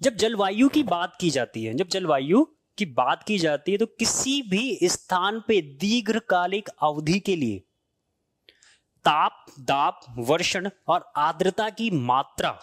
जब जलवायु की बात की जाती है, तो किसी भी स्थान पे दीर्घकालिक अवधि के लिए ताप, दाब, वर्षण और आर्द्रता की मात्रा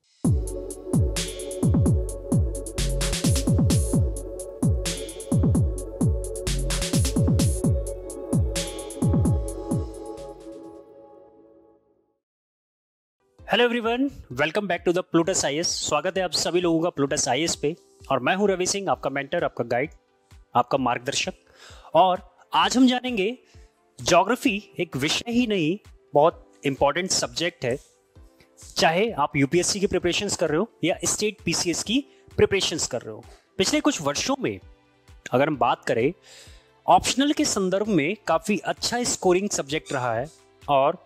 hello everyone, welcome back to the Plutus IAS. स्वागत है आप सभी लोगों का प्लूटस आईएएस पे। और मैं हूं रवि सिंह, आपका मेंटर, आपका गाइड, आपका मार्गदर्शक। और आज हम जानेंगे ज्योग्राफी एक विषय ही नहीं, बहुत इंपॉर्टेंट सब्जेक्ट है। चाहे आप यूपीएससी की प्रिपरेशंस कर रहे हो या स्टेट पीसीएस की प्रिपरेशंस कर रहे हो। पिछले कुछ वर्षों में अगर हम बात करें, ऑप्शनल के संदर्भ में काफी अच्छा स्कोरिंग सब्जेक्ट रहा है। और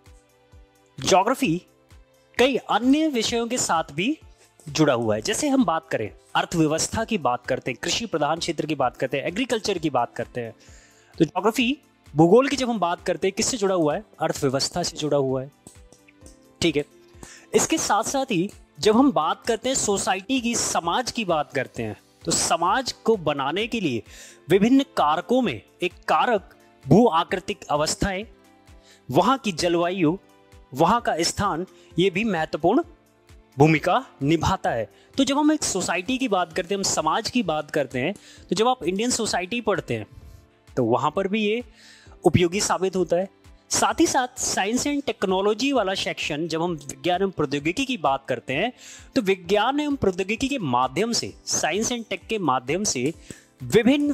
ज्योग्राफी कई अन्य विषयों के साथ भी जुड़ा हुआ है। जैसे हम बात करें अर्थव्यवस्था की बात करते हैं, कृषि प्रधान क्षेत्र की बात करते हैं, एग्रीकल्चर की बात करते हैं, तो ज्योग्राफी भूगोल की जब हम बात करते हैं किससे जुड़ा हुआ है? अर्थव्यवस्था से जुड़ा हुआ है। ठीक है, इसके साथ साथ ही जब हम बात करते हैं सोसाइटी की, समाज की बात करते हैं, तो समाज को बनाने के लिए विभिन्न कारकों में एक कारक भू आकृतिक अवस्थाएं, वहां की जलवायु, वहां का स्थान, ये भी महत्वपूर्ण भूमिका निभाता है। तो जब हम एक सोसाइटी की बात करते हैं, हम समाज की बात करते हैं, तो जब आप इंडियन सोसाइटी पढ़ते हैं तो वहां पर भी ये उपयोगी साबित होता है। साथ ही साथ साइंस एंड टेक्नोलॉजी वाला सेक्शन, जब हम विज्ञान एवं प्रौद्योगिकी की बात करते हैं, तो विज्ञान एवं प्रौद्योगिकी के माध्यम से, साइंस एंड टेक के माध्यम से विभिन्न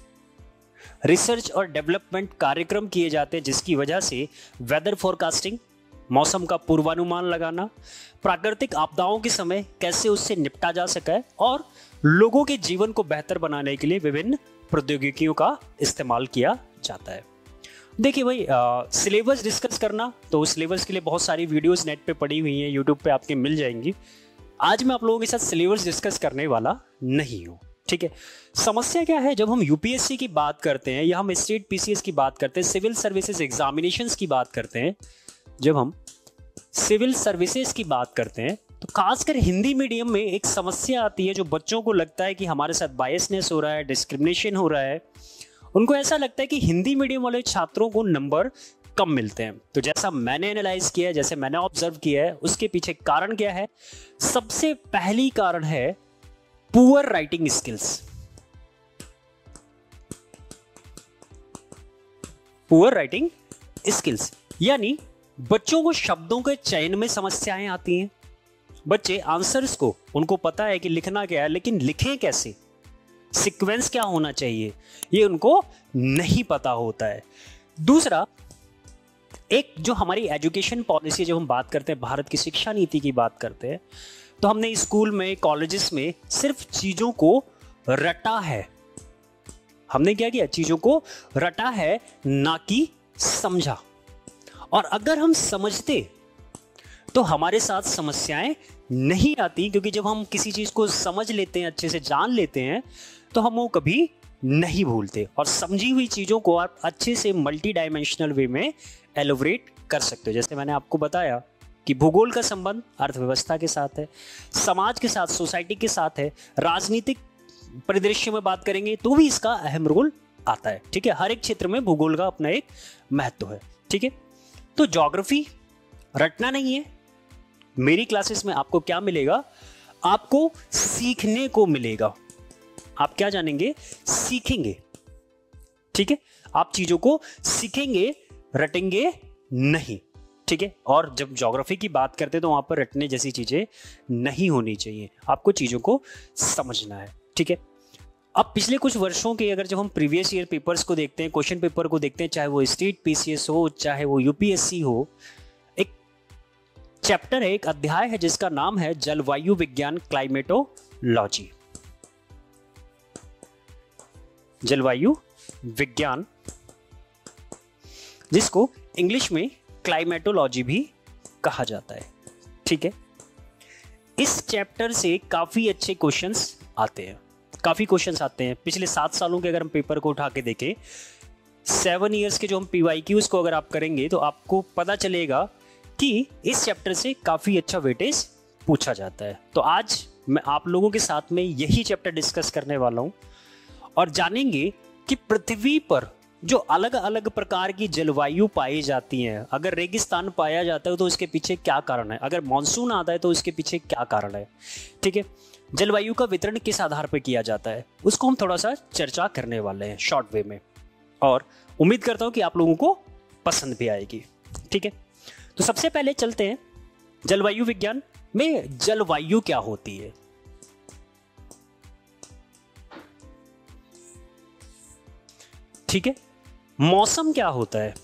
रिसर्च और डेवलपमेंट कार्यक्रम किए जाते हैं, जिसकी वजह से वेदर फोरकास्टिंग, मौसम का पूर्वानुमान लगाना, प्राकृतिक आपदाओं के समय कैसे उससे निपटा जा सका है, और लोगों के जीवन को बेहतर बनाने के लिए विभिन्न प्रौद्योगिकियों का इस्तेमाल किया जाता है। देखिए भाई, सिलेबस डिस्कस करना, तो उस सिलेबस के लिए बहुत सारी वीडियोस नेट पे पड़ी हुई हैं, यूट्यूब पे आपके मिल जाएंगी। आज मैं आप लोगों के साथ सिलेबस डिस्कस करने वाला नहीं हूँ। ठीक है, समस्या क्या है? जब हम यूपीएससी की बात करते हैं या हम स्टेट पीसीएस की बात करते हैं, सिविल सर्विसेज एग्जामिनेशंस की बात करते हैं, जब हम सिविल सर्विसेज की बात करते हैं, तो खासकर हिंदी मीडियम में एक समस्या आती है, जो बच्चों को लगता है कि हमारे साथ बायसनेस हो रहा है, डिस्क्रिमिनेशन हो रहा है। उनको ऐसा लगता है कि हिंदी मीडियम वाले छात्रों को नंबर कम मिलते हैं। तो जैसा मैंने एनालाइज किया है, जैसे मैंने ऑब्जर्व किया है, उसके पीछे कारण क्या है? सबसे पहली कारण है poor writing skills. Poor writing skills यानी बच्चों को शब्दों के चयन में समस्याएं आती हैं। बच्चे आंसर्स को, उनको पता है कि लिखना क्या है, लेकिन लिखें कैसे, सीक्वेंस क्या होना चाहिए, ये उनको नहीं पता होता है। दूसरा, एक जो हमारी एजुकेशन पॉलिसी, जब हम बात करते हैं, भारत की शिक्षा नीति की बात करते हैं, तो हमने स्कूल में, कॉलेजेस में सिर्फ चीजों को रटा है। हमने क्या किया? चीजों को रटा है, ना कि समझा। और अगर हम समझते तो हमारे साथ समस्याएं नहीं आती, क्योंकि जब हम किसी चीज को समझ लेते हैं, अच्छे से जान लेते हैं, तो हम वो कभी नहीं भूलते। और समझी हुई चीजों को आप अच्छे से मल्टी डायमेंशनल वे में एलोबरेट कर सकते हो। जैसे मैंने आपको बताया कि भूगोल का संबंध अर्थव्यवस्था के साथ है, समाज के साथ, सोसाइटी के साथ है, राजनीतिक परिदृश्य में बात करेंगे तो भी इसका अहम रोल आता है। ठीक है, हर एक क्षेत्र में भूगोल का अपना एक महत्व है। ठीक है, तो ज्योग्राफी रटना नहीं है। मेरी क्लासेस में आपको क्या मिलेगा? आपको सीखने को मिलेगा। आप क्या जानेंगे? सीखेंगे। ठीक है, आप चीजों को सीखेंगे, रटेंगे नहीं। ठीक है, और जब ज्योग्राफी की बात करते हैं तो वहां पर रटने जैसी चीजें नहीं होनी चाहिए, आपको चीजों को समझना है। ठीक है, अब पिछले कुछ वर्षों के अगर जब हम प्रीवियस ईयर पेपर्स को देखते हैं, क्वेश्चन पेपर को देखते हैं, चाहे वो स्टेट पीसीएस हो, चाहे वो यूपीएससी हो, एक चैप्टर है, एक अध्याय है, जिसका नाम है जलवायु विज्ञान, क्लाइमेटोलॉजी। जलवायु विज्ञान, जिसको इंग्लिश में क्लाइमेटोलॉजी भी कहा जाता है। ठीक है, इस चैप्टर से काफी अच्छे क्वेश्चंस आते हैं, काफी क्वेश्चंस आते हैं। पिछले 7 सालों के अगर हम पेपर को उठा के देखें, 7 इयर्स के जो हम पीवाईक्यूज को अगर आप करेंगे, तो आपको पता चलेगा कि इस चैप्टर से काफी अच्छा वेटेज पूछा जाता है। तो आज मैं आप लोगों के साथ में यही चैप्टर डिस्कस करने वाला हूं और जानेंगे कि पृथ्वी पर जो अलग अलग प्रकार की जलवायु पाई जाती है, अगर रेगिस्तान पाया जाता है तो उसके पीछे क्या कारण है, अगर मानसून आता है तो उसके पीछे क्या कारण है। ठीक है, जलवायु का वितरण किस आधार पर किया जाता है, उसको हम थोड़ा सा चर्चा करने वाले हैं शॉर्ट वे में, और उम्मीद करता हूं कि आप लोगों को पसंद भी आएगी। ठीक है, तो सबसे पहले चलते हैं जलवायु विज्ञान में। जलवायु क्या होती है? ठीक है, मौसम क्या होता है?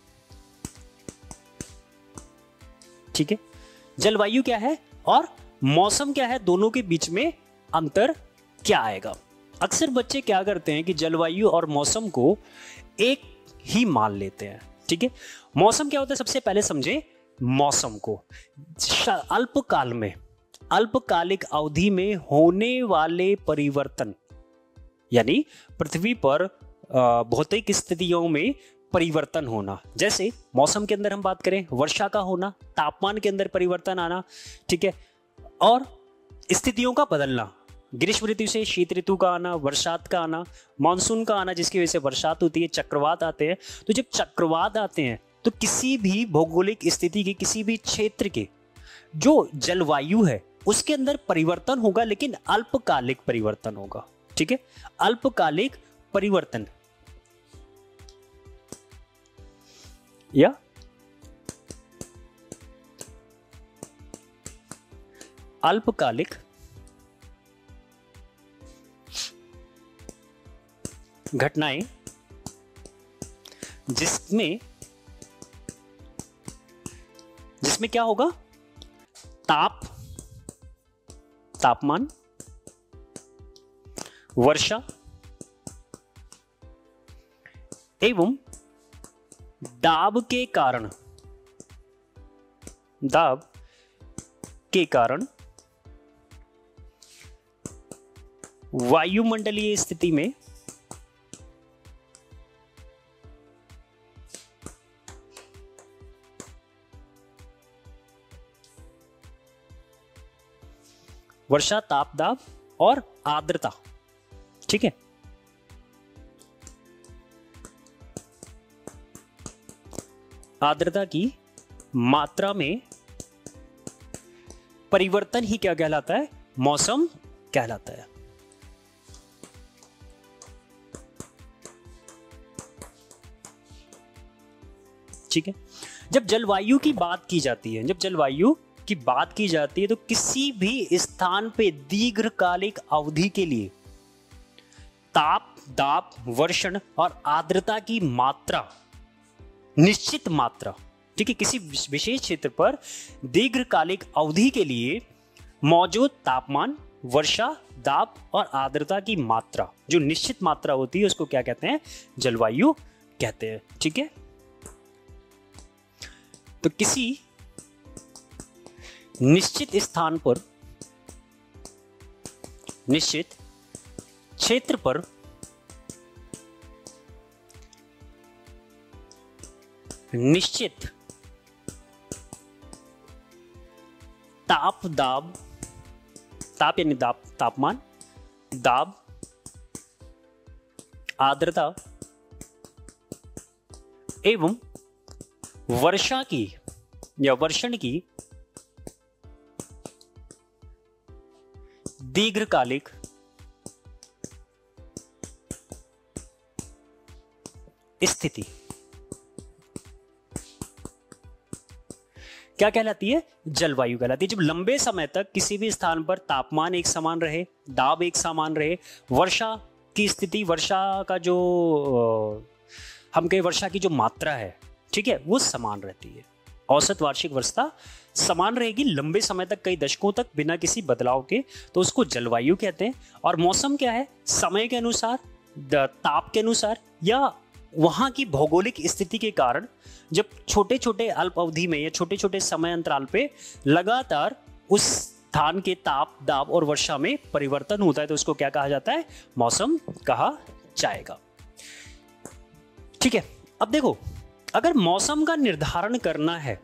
ठीक है, जलवायु क्या है और मौसम क्या है, दोनों के बीच में अंतर क्या आएगा। अक्सर बच्चे क्या करते हैं कि जलवायु और मौसम को एक ही मान लेते हैं। ठीक है, मौसम क्या होता है, सबसे पहले समझे मौसम को। अल्पकाल में, अल्पकालिक अवधि में होने वाले परिवर्तन, यानी पृथ्वी पर भौतिक स्थितियों में परिवर्तन होना। जैसे मौसम के अंदर हम बात करें, वर्षा का होना, तापमान के अंदर परिवर्तन आना। ठीक है, और स्थितियों का बदलना, ग्रीष्म ऋतु से शीत ऋतु का आना, बरसात का आना, मानसून का आना जिसकी वजह से बरसात होती है, चक्रवात आते हैं। तो जब चक्रवात आते हैं तो किसी भी भौगोलिक स्थिति के, किसी भी क्षेत्र के जो जलवायु है उसके अंदर परिवर्तन होगा, लेकिन अल्पकालिक परिवर्तन होगा। ठीक है, अल्पकालिक परिवर्तन या अल्पकालिक घटनाएं जिसमें क्या होगा, तापमान, वर्षा एवं दाब के कारण वायुमंडलीय स्थिति में वर्षा, ताप, दाब और आर्द्रता। ठीक है, आर्द्रता की मात्रा में परिवर्तन ही क्या कहलाता है, मौसम कहलाता है। ठीक है, जब जलवायु की बात की जाती है, तो किसी भी स्थान पे दीर्घकालिक अवधि के लिए ताप, दाब, वर्षण और आर्द्रता की मात्रा, निश्चित मात्रा, ठीक है, किसी विशेष क्षेत्र पर दीर्घकालिक अवधि के लिए मौजूद तापमान, वर्षा, दाब और आर्द्रता की मात्रा, जो निश्चित मात्रा होती है, उसको क्या कहते हैं, जलवायु कहते हैं। ठीक है, तो किसी निश्चित स्थान पर, निश्चित क्षेत्र पर निश्चित ताप, दाब, ताप यानी तापमान, दाब, आर्द्रता एवं वर्षा की या वर्षण की दीर्घकालिक स्थिति क्या कहलाती है, जलवायु कहलाती है। जब लंबे समय तक किसी भी स्थान पर तापमान एक समान रहे, दाब एक समान रहे, वर्षा की स्थिति, वर्षा का जो हम कहें वर्षा की जो मात्रा है, ठीक है, वो समान रहती है। औसत वार्षिक वर्षा समान रहेगी लंबे समय तक, कई दशकों तक, बिना किसी बदलाव के, तो उसको जलवायु कहते हैं। और मौसम क्या है, समय के अनुसार, ताप के अनुसार या वहां की भौगोलिक स्थिति के कारण जब छोटे छोटे अल्प अवधि में या छोटे छोटे समय अंतराल पे लगातार उस स्थान के ताप, दाब और वर्षा में परिवर्तन होता है, तो उसको क्या कहा जाता है, मौसम कहा जाएगा। ठीक है, अब देखो, अगर मौसम का निर्धारण करना है,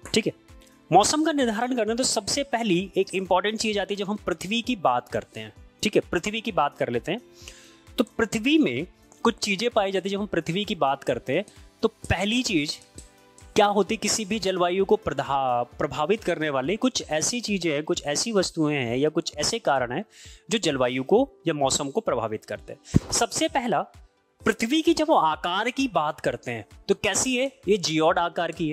ठीक है। मौसम का निर्धारण करना तो सबसे पहली एक इंपॉर्टेंट चीज आती है जब हम पृथ्वी की बात करते हैं। ठीक है, पृथ्वी की बात कर लेते हैं। तो पृथ्वी में कुछ चीजें पाई जाती है। जब हम पृथ्वी की बात करते हैं तो पहली चीज क्या होती है, किसी भी जलवायु को प्रभावित करने वाले कुछ ऐसी चीजें हैं, कुछ ऐसी वस्तुएं हैं या कुछ ऐसे कारण हैं जो जलवायु को या मौसम को प्रभावित करते हैं। सबसे पहला, पृथ्वी की जब वो आकार की बात करते हैं तो कैसी है, ये जियोड आकार की है,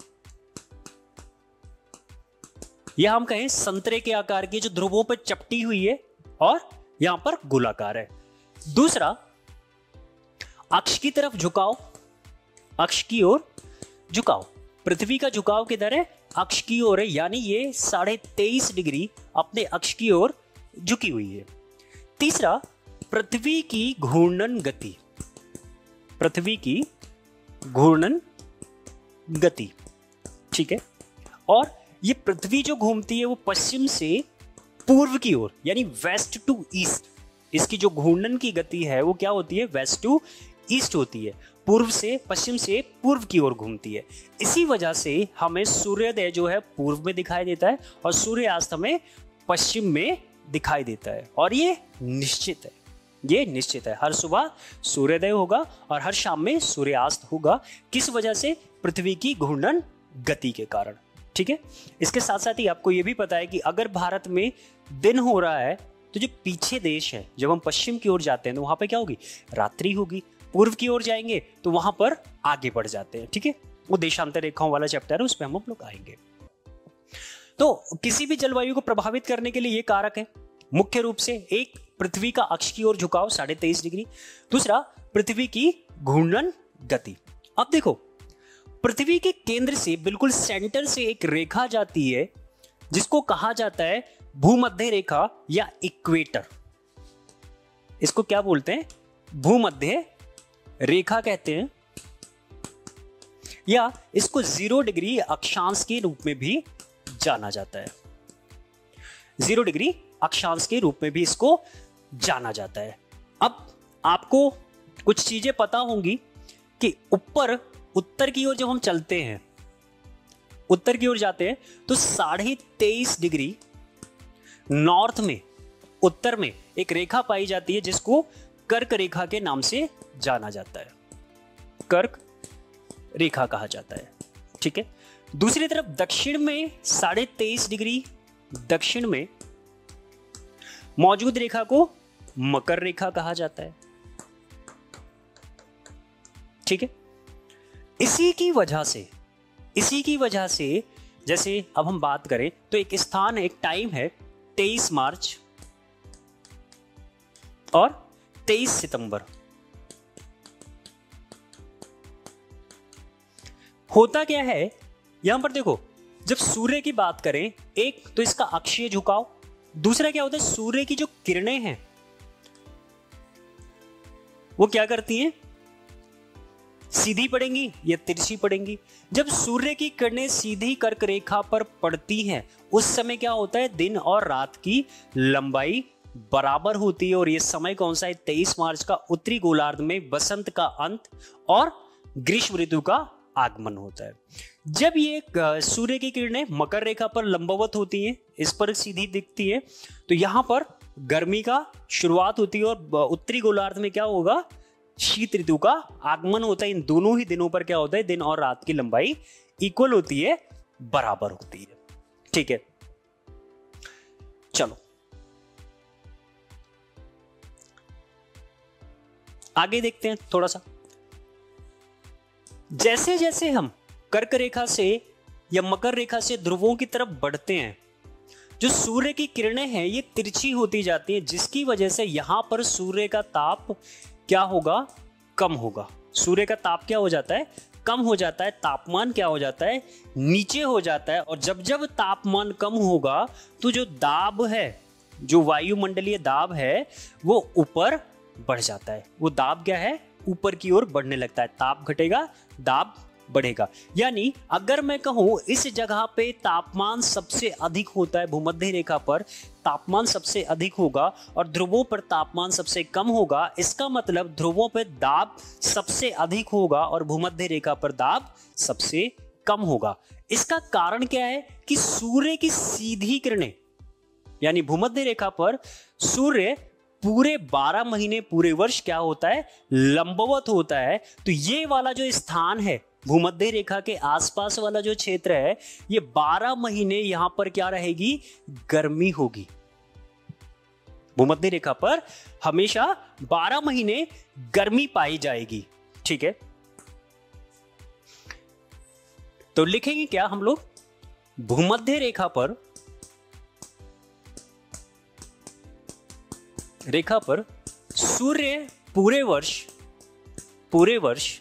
या हम कहें संतरे के आकार की, जो ध्रुवों पर चपटी हुई है और यहां पर गोलाकार है। दूसरा, अक्ष की तरफ झुकाव, अक्ष की ओर झुकाव। पृथ्वी का झुकाव किधर है, अक्ष की ओर है, यानी ये 23.5 डिग्री अपने अक्ष की ओर झुकी हुई है। तीसरा, पृथ्वी की घूर्णन गति, पृथ्वी की घूर्णन गति। ठीक है, और ये पृथ्वी जो घूमती है वो पश्चिम से पूर्व की ओर, यानी वेस्ट टू ईस्ट। इसकी जो घूर्णन की गति है वो क्या होती है, वेस्ट टू ईस्ट होती है, पूर्व से, पश्चिम से पूर्व की ओर घूमती है। इसी वजह से हमें सूर्योदय जो है पूर्व में दिखाई देता है और सूर्यास्त हमें पश्चिम में दिखाई देता है। और ये निश्चित है, ये निश्चित है, हर सुबह सूर्योदय होगा और हर शाम में सूर्यास्त होगा। किस वजह से, पृथ्वी की घूर्णन गति के कारण। ठीक है, इसके साथ साथ ही आपको यह भी पता है कि अगर भारत में दिन हो रहा है तो जो पीछे देश है, जब हम पश्चिम की ओर जाते हैं तो वहां पे क्या होगी, रात्रि होगी। पूर्व की ओर जाएंगे तो वहां पर आगे बढ़ जाते हैं। ठीक है, वो देशांतर रेखाओं वाला चैप्टर है, उस पर हम लोग आएंगे। तो किसी भी जलवायु को प्रभावित करने के लिए ये कारक है मुख्य रूप से, एक, पृथ्वी का अक्ष की ओर झुकाव 23.5 डिग्री, दूसरा, पृथ्वी की घूर्णन गति। अब देखो, पृथ्वी के केंद्र से बिल्कुल सेंटर से एक रेखा जाती है जिसको कहा जाता है भूमध्य रेखा या इक्वेटर। इसको क्या बोलते हैं, भूमध्य रेखा कहते हैं, या इसको 0 डिग्री अक्षांश के रूप में भी जाना जाता है। 0 डिग्री अक्षांश के रूप में भी इसको जाना जाता है। अब आपको कुछ चीजें पता होंगी कि ऊपर उत्तर की ओर जब हम चलते हैं, उत्तर की ओर जाते हैं तो 23.5 डिग्री नॉर्थ में, उत्तर में एक रेखा पाई जाती है जिसको कर्क रेखा के नाम से जाना जाता है, कर्क रेखा कहा जाता है। ठीक है, दूसरी तरफ दक्षिण में 23.5 डिग्री दक्षिण में मौजूद रेखा को मकर रेखा कहा जाता है। ठीक है, इसी की वजह से जैसे अब हम बात करें तो एक स्थान, एक टाइम है 23 मार्च और 23 सितंबर। होता क्या है यहां पर देखो, जब सूर्य की बात करें, एक तो इसका अक्षीय झुकाव, दूसरा क्या होता है, सूर्य की जो किरणें हैं वो क्या करती हैं, सीधी पड़ेंगी या तिरछी पड़ेंगी। जब सूर्य की किरणें सीधी कर्क रेखा पर पड़ती हैं उस समय क्या होता है, दिन और रात की लंबाई बराबर होती है। और ये समय कौन सा है, 23 मार्च का उत्तरी गोलार्ध में बसंत का अंत और ग्रीष्म ऋतु का आगमन होता है। जब ये सूर्य की किरणें मकर रेखा पर लंबवत होती हैं, इस पर सीधी दिखती है, तो यहां पर गर्मी का शुरुआत होती है और उत्तरी गोलार्ध में क्या होगा, शीत ऋतु का आगमन होता है। इन दोनों ही दिनों पर क्या होता है, दिन और रात की लंबाई इक्वल होती है, बराबर होती है। ठीक है, चलो आगे देखते हैं थोड़ा सा। जैसे जैसे हम कर्क रेखा से या मकर रेखा से ध्रुवों की तरफ बढ़ते हैं, जो सूर्य की किरणें हैं ये तिरछी होती जाती हैं, जिसकी वजह से यहां पर सूर्य का ताप क्या होगा, कम होगा। सूर्य का ताप क्या हो जाता है, कम हो जाता है, तापमान क्या हो जाता है, नीचे हो जाता है। और जब जब तापमान कम होगा तो जो दाब है, जो वायुमंडलीय दाब है वो ऊपर बढ़ जाता है। वो दाब क्या है, ऊपर की ओर बढ़ने लगता है। ताप घटेगा, दाब बढ़ेगा। यानी अगर मैं कहूं इस जगह पे तापमान सबसे अधिक होता है, भूमध्य रेखा पर तापमान सबसे अधिक होगा और ध्रुवों पर तापमान सबसे कम होगा, इसका मतलब ध्रुवों पर दाब सबसे अधिक होगा और भूमध्य रेखा पर दाब सबसे कम होगा। इसका कारण क्या है कि सूर्य की सीधी किरणें, यानी भूमध्य रेखा पर सूर्य पूरे 12 महीने पूरे वर्ष क्या होता है, लंबवत होता है। तो ये वाला जो स्थान है भूमध्य रेखा के आसपास वाला जो क्षेत्र है, ये 12 महीने यहां पर क्या रहेगी, गर्मी होगी। भूमध्य रेखा पर हमेशा 12 महीने गर्मी पाई जाएगी। ठीक है, तो लिखेंगे क्या हम लोग, भूमध्य रेखा पर सूर्य पूरे वर्ष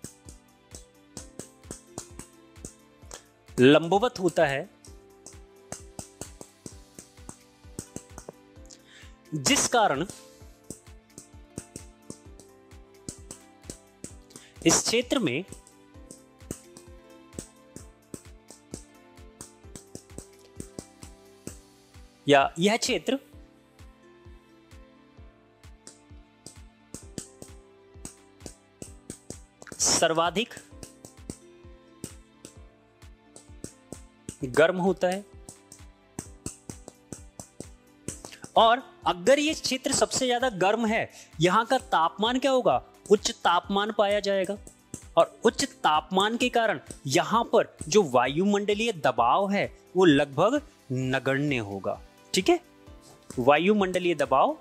लंबवत होता है, जिस कारण इस क्षेत्र में या यह क्षेत्र सर्वाधिक गर्म होता है। और अगर ये क्षेत्र सबसे ज्यादा गर्म है, यहां का तापमान क्या होगा, उच्च तापमान पाया जाएगा। और उच्च तापमान के कारण यहां पर जो वायुमंडलीय दबाव है वो लगभग नगण्य होगा। ठीक है, वायुमंडलीय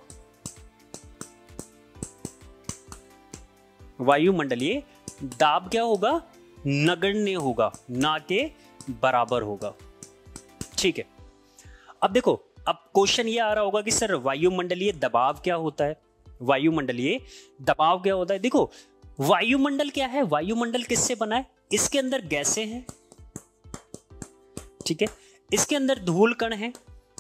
दाब क्या होगा, नगण्य होगा, ना के बराबर होगा। ठीक है, अब देखो, अब क्वेश्चन ये आ रहा होगा कि सर वायुमंडलीय दबाव क्या होता है, वायुमंडलीय दबाव क्या होता है। देखो, वायुमंडल क्या है, वायुमंडल किससे बना है, इसके अंदर गैसें हैं। ठीक है, इसके अंदर धूल कण है।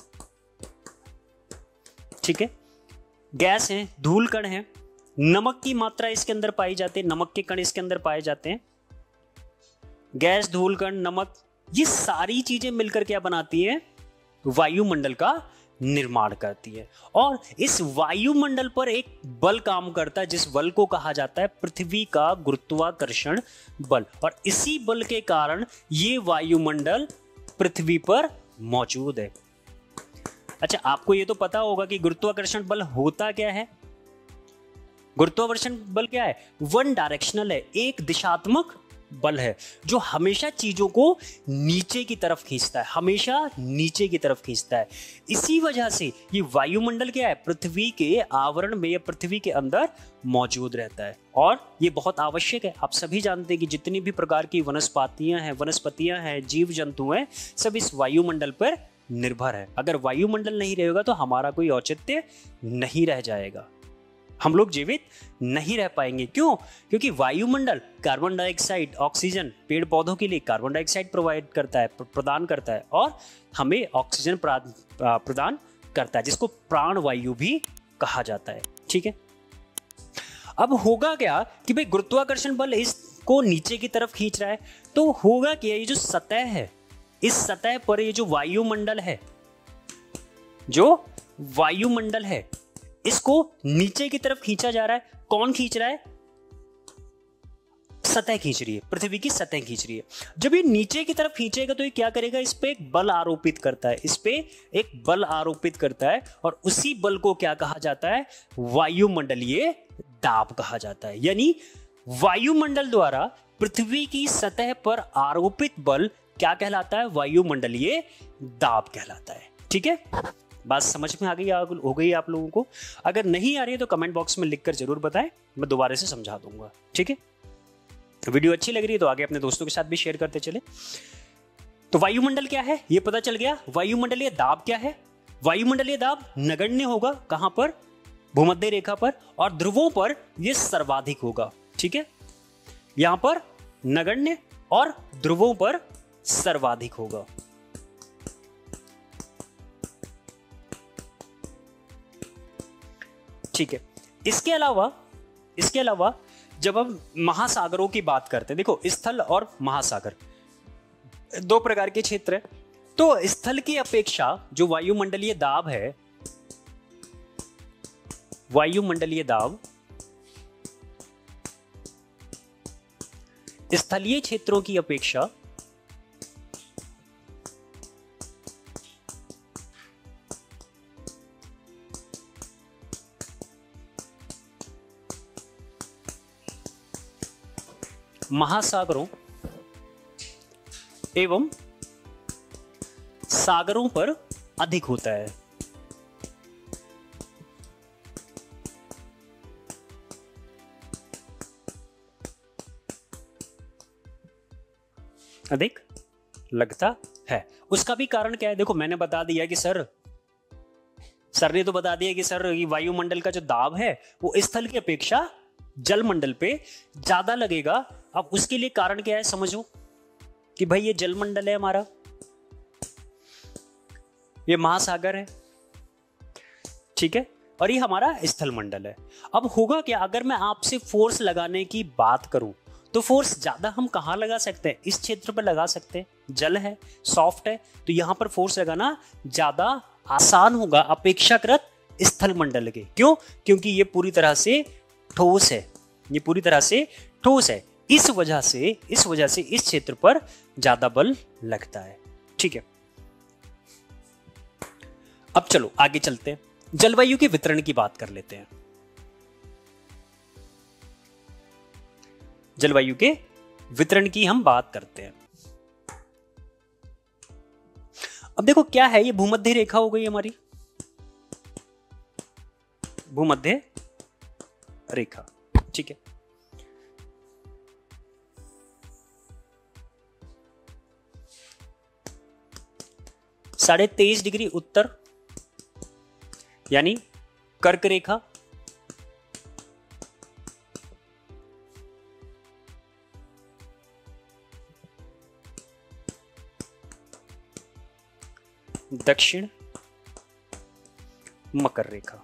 ठीक है, गैस है, धूल कण है, नमक की मात्रा इसके अंदर पाई जाती है, नमक के कण इसके अंदर पाए जाते हैं। गैस, धूल कण, नमक, ये सारी चीजें मिलकर क्या बनाती है, वायुमंडल का निर्माण करती है। और इस वायुमंडल पर एक बल काम करता है, जिस बल को कहा जाता है पृथ्वी का गुरुत्वाकर्षण बल। और इसी बल के कारण ये वायुमंडल पृथ्वी पर मौजूद है। अच्छा, आपको ये तो पता होगा कि गुरुत्वाकर्षण बल होता क्या है। गुरुत्वाकर्षण बल क्या है, वन डायरेक्शनल है, एक दिशात्मक बल है, जो हमेशा चीजों को नीचे की तरफ खींचता है, हमेशा नीचे की तरफ खींचता है। इसी वजह से ये वायुमंडल क्या है, पृथ्वी के आवरण में या पृथ्वी के अंदर मौजूद रहता है। और ये बहुत आवश्यक है। आप सभी जानते हैं कि जितनी भी प्रकार की वनस्पतियां हैं, जीव जंतु हैं, सब इस वायुमंडल पर निर्भर है। अगर वायुमंडल नहीं रहेगा तो हमारा कोई औचित्य नहीं रह जाएगा, हम लोग जीवित नहीं रह पाएंगे। क्यों? क्योंकि वायुमंडल कार्बन डाइऑक्साइड, ऑक्सीजन, पेड़ पौधों के लिए कार्बन डाइऑक्साइड प्रदान करता है और हमें ऑक्सीजन प्रदान करता है, जिसको प्राण वायु भी कहा जाता है। ठीक है, अब होगा क्या कि भाई गुरुत्वाकर्षण बल इसको नीचे की तरफ खींच रहा है, तो होगा क्या, ये जो सतह है, इस सतह पर ये जो वायुमंडल है, इसको नीचे की तरफ खींचा जा रहा है। कौन खींच रहा है? सतह खींच रही है, पृथ्वी की सतह खींच रही है। जब ये नीचे की तरफ खींचेगा तो ये क्या करेगा, इस पे एक बल आरोपित करता है, और उसी बल को क्या कहा जाता है, वायुमंडलीय दाब कहा जाता है। यानी वायुमंडल द्वारा पृथ्वी की सतह पर आरोपित बल क्या कहलाता है, वायुमंडलीय दाब कहलाता है। ठीक है, बात समझ में हो गई आप लोगों को? अगर नहीं आ रही है तो कमेंट बॉक्स में लिखकर जरूर बताएं, मैं दोबारा से समझा दूंगा। ठीक है, वीडियो अच्छी लग रही है तो आगे अपने दोस्तों के साथ भी शेयर करते चले। तो वायुमंडल क्या है ये पता चल गया। वायुमंडलीय दाब क्या है? वायुमंडलीय दाब नगण्य होगा, कहां पर, भूमध्य रेखा पर, और ध्रुवों पर यह सर्वाधिक होगा। ठीक है, यहां पर नगण्य और ध्रुवों पर सर्वाधिक होगा। ठीक है, इसके अलावा जब हम महासागरों की बात करते हैं, देखो स्थल और महासागर दो प्रकार के क्षेत्र हैं। तो स्थल की अपेक्षा जो वायुमंडलीय दाब है, वायुमंडलीय दाब स्थलीय क्षेत्रों की अपेक्षा महासागरों एवं सागरों पर अधिक होता है। अधिक लगता है। उसका भी कारण क्या है? देखो मैंने बता दिया कि सर ने तो बता दिया कि सर ये वायुमंडल का जो दाब है वो स्थल की अपेक्षा जलमंडल पे ज्यादा लगेगा। अब उसके लिए कारण क्या है समझो कि भाई ये जलमंडल है हमारा, ये महासागर है, ठीक है, और ये हमारा स्थल मंडल है। अब होगा क्या अगर मैं आपसे फोर्स लगाने की बात करूं तो फोर्स ज्यादा हम कहां लगा सकते हैं? इस क्षेत्र पर लगा सकते हैं, जल है, सॉफ्ट है, तो यहां पर फोर्स लगाना ज्यादा आसान होगा अपेक्षाकृत स्थल मंडल के। क्यों? क्योंकि ये पूरी तरह से ठोस है, ये पूरी तरह से ठोस है। इस वजह से इस क्षेत्र पर ज्यादा बल लगता है। ठीक है, अब चलो आगे चलते हैं, जलवायु के वितरण की बात कर लेते हैं। जलवायु के वितरण की हम बात करते हैं। अब देखो क्या है, ये भूमध्य रेखा हो गई हमारी, भूमध्य रेखा, ठीक है। साढ़े 23 डिग्री उत्तर यानी कर्क रेखा, दक्षिण मकर रेखा,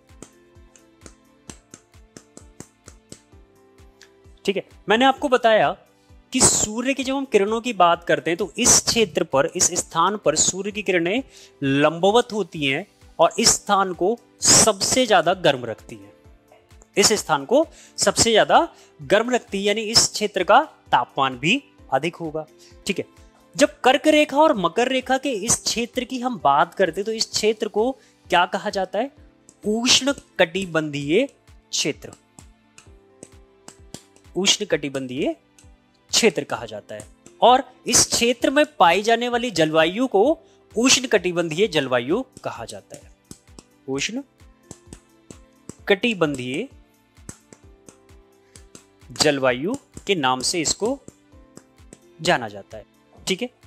ठीक है। मैंने आपको बताया कि सूर्य की जब हम किरणों की बात करते हैं तो इस क्षेत्र पर, इस स्थान पर सूर्य की किरणें लंबवत होती हैं और इस स्थान को सबसे ज्यादा गर्म रखती है। इस स्थान को सबसे ज्यादा गर्म रखती है, यानी इस क्षेत्र का तापमान भी अधिक होगा, ठीक है। जब कर्क रेखा और मकर रेखा के इस क्षेत्र की हम बात करते हैं तो इस क्षेत्र को क्या कहा जाता है? उष्ण कटिबंधीय क्षेत्र, उष्ण कटिबंधीय क्षेत्र कहा जाता है। और इस क्षेत्र में पाई जाने वाली जलवायु को उष्ण कटिबंधीय जलवायु कहा जाता है। उष्ण कटिबंधीय जलवायु के नाम से इसको जाना जाता है, ठीक है।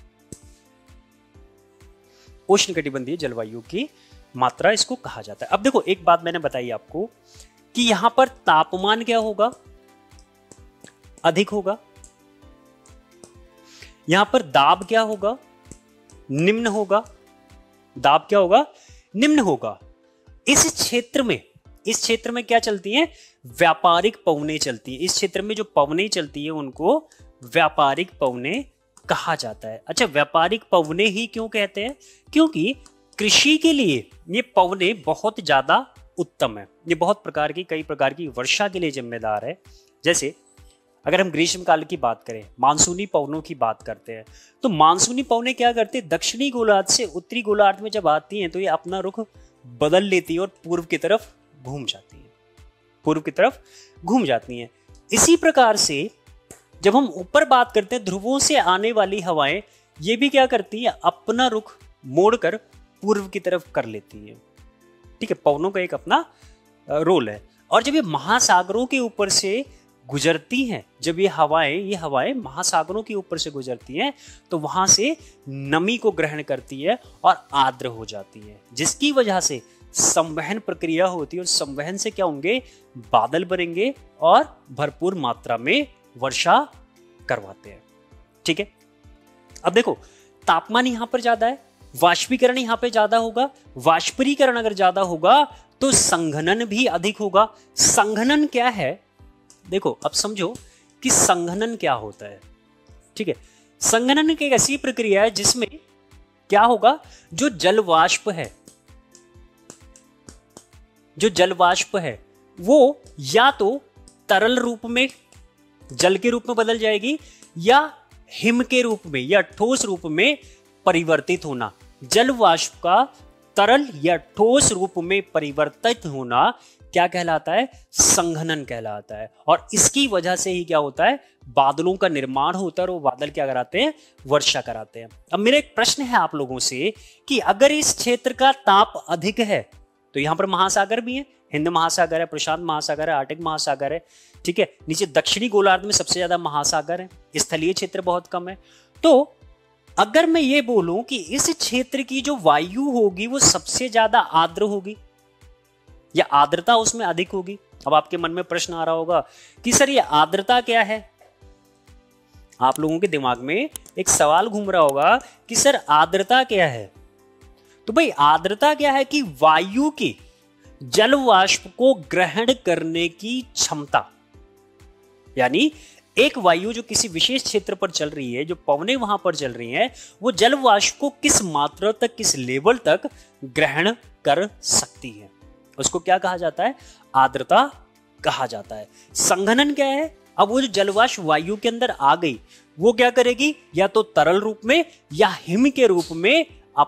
उष्ण कटिबंधीय जलवायु की मात्रा इसको कहा जाता है। अब देखो एक बात मैंने बताई आपको कि यहां पर तापमान क्या होगा? अधिक होगा। यहां पर दाब क्या होगा? निम्न होगा। दाब क्या होगा? निम्न होगा। इस क्षेत्र में क्या चलती हैं? व्यापारिक पवनें चलती हैं। इस क्षेत्र में जो पवनें चलती है उनको व्यापारिक पवनें कहा जाता है। अच्छा, व्यापारिक पवनें ही क्यों कहते हैं? क्योंकि कृषि के लिए ये पवनें बहुत ज्यादा उत्तम है। ये बहुत प्रकार की, कई प्रकार की वर्षा के लिए जिम्मेदार है। जैसे अगर हम ग्रीष्म काल की बात करें, मानसूनी पवनों की बात करते हैं, तो मानसूनी पवनें क्या करते हैं? दक्षिणी गोलार्ध से उत्तरी गोलार्ध में जब आती हैं तो ये अपना रुख बदल लेती है और पूर्व की तरफ घूम जाती है, पूर्व की तरफ घूम जाती हैं। इसी प्रकार से जब हम ऊपर बात करते हैं, ध्रुवों से आने वाली हवाएं ये भी क्या करती हैं? अपना रुख मोड़कर पूर्व की तरफ कर लेती है, ठीक है। पवनों का एक अपना रोल है। और जब ये महासागरों के ऊपर से गुजरती हैं, जब ये हवाएं महासागरों के ऊपर से गुजरती हैं तो वहां से नमी को ग्रहण करती है और आर्द्र हो जाती है, जिसकी वजह से संवहन प्रक्रिया होती है और संवहन से क्या होंगे? बादल बनेंगे और भरपूर मात्रा में वर्षा करवाते हैं, ठीक है। अब देखो तापमान यहां पर ज्यादा है, वाष्पीकरण यहां पे ज्यादा होगा। वाष्पीकरण अगर ज्यादा होगा तो संघनन भी अधिक होगा। संघनन क्या है? देखो अब समझो कि संघनन क्या होता है, ठीक है। संघनन एक ऐसी प्रक्रिया है जिसमें क्या होगा? जो जल वाष्प है वो या तो तरल रूप में, जल के रूप में बदल जाएगी, या हिम के रूप में या ठोस रूप में परिवर्तित होना। जल वाष्प का तरल या ठोस रूप में परिवर्तित होना क्या कहलाता है? संघनन कहलाता है। और इसकी वजह से ही क्या होता है? बादलों का निर्माण होता है और वो बादल क्या कराते हैं? वर्षा कराते हैं। अब मेरा एक प्रश्न है आप लोगों से कि अगर इस क्षेत्र का ताप अधिक है तो यहां पर महासागर भी है, हिंद महासागर है, प्रशांत महासागर है, आर्कटिक महासागर है, ठीक है। नीचे दक्षिणी गोलार्ध में सबसे ज्यादा महासागर है, स्थलीय क्षेत्र बहुत कम है। तो अगर मैं ये बोलूं कि इस क्षेत्र की जो वायु होगी वो सबसे ज्यादा आर्द्र होगी या आर्द्रता उसमें अधिक होगी, अब आपके मन में प्रश्न आ रहा होगा कि सर ये आर्द्रता क्या है? आप लोगों के दिमाग में एक सवाल घूम रहा होगा कि सर आर्द्रता क्या है? तो भाई आर्द्रता क्या है कि वायु की जल वाष्प को ग्रहण करने की क्षमता, यानी एक वायु जो किसी विशेष क्षेत्र पर चल रही है, जो पवनें वहां पर चल रही हैं, वो जल वाष्प को किस मात्रा तक, किस लेवल तक ग्रहण कर सकती है, उसको क्या कहा जाता है? आर्द्रता कहा जाता है। संघनन क्या है? अब वो जो जलवाष्प वायु के अंदर आ गई वो क्या करेगी? या तो तरल रूप में या हिम के रूप में